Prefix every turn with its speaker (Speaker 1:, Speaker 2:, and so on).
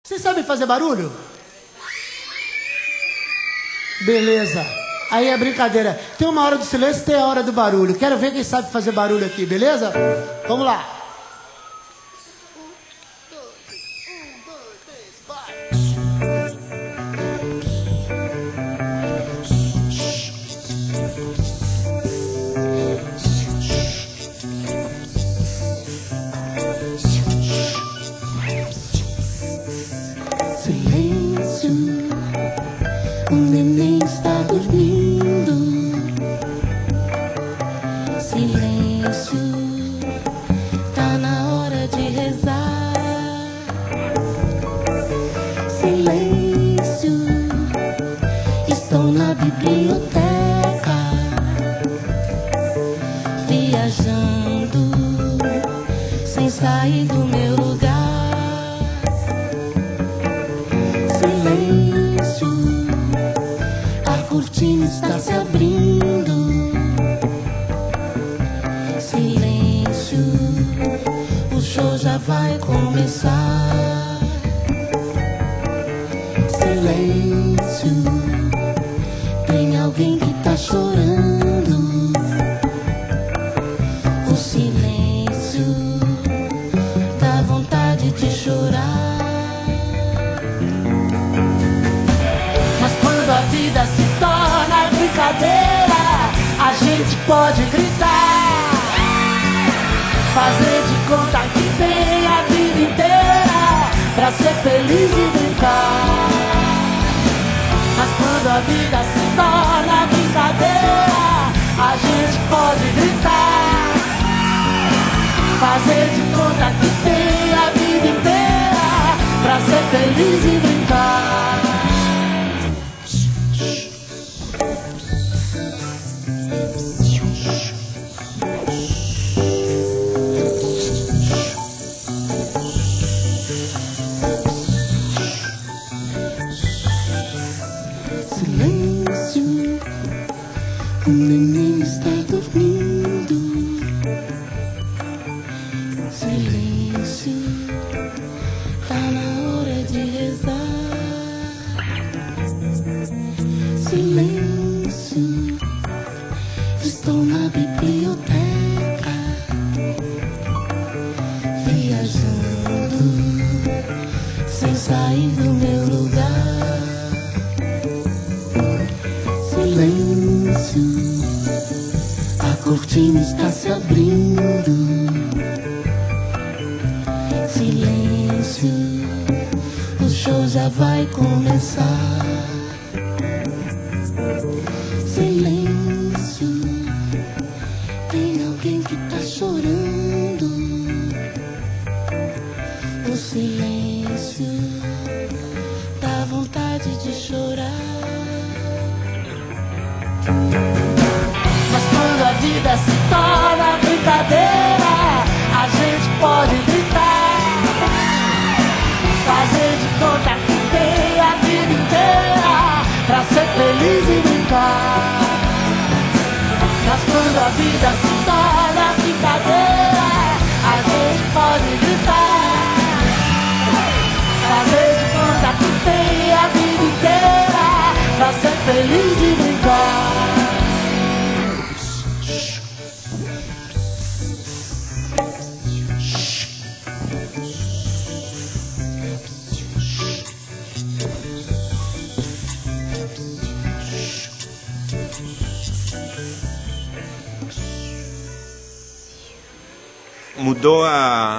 Speaker 1: Vocês sabem fazer barulho? Beleza. Aí é brincadeira. Tem uma hora do silêncio e tem a hora do barulho. Quero ver quem sabe fazer barulho aqui, beleza? Vamos lá.
Speaker 2: Silêncio, o neném está dormindo. Silêncio, tá na hora de rezar. Silêncio, estou na biblioteca, viajando, sem sair do meu lugar. Silêncio, a cortina está se abrindo. Silêncio, o show já vai começar. Silêncio, tem alguém que tá chorando. O silêncio dá vontade de chorar.
Speaker 1: Quando a vida se torna brincadeira, a gente pode gritar, fazer de conta que tem a vida inteira pra ser feliz e brincar. Mas quando a vida se torna brincadeira, a gente pode gritar, fazer de conta que tem a vida inteira pra ser feliz e brincar.
Speaker 2: Silêncio, o neném está dormindo. Silêncio, tá na hora de rezar. Silêncio, estou na biblioteca, viajando, sem sair do meu lugar. Silêncio, a cortina está se abrindo. Silêncio, o show já vai começar. Silêncio, tem alguém que tá chorando. O silêncio dá vontade de chorar.
Speaker 1: Mas quando a vida se torna brincadeira, a gente pode gritar, fazer de conta que tem a vida inteira pra ser feliz e brincar. Mas quando a vida se torna brincadeira, a gente pode gritar, fazer de conta que tem a vida inteira pra ser feliz e brincar.
Speaker 3: Mudou a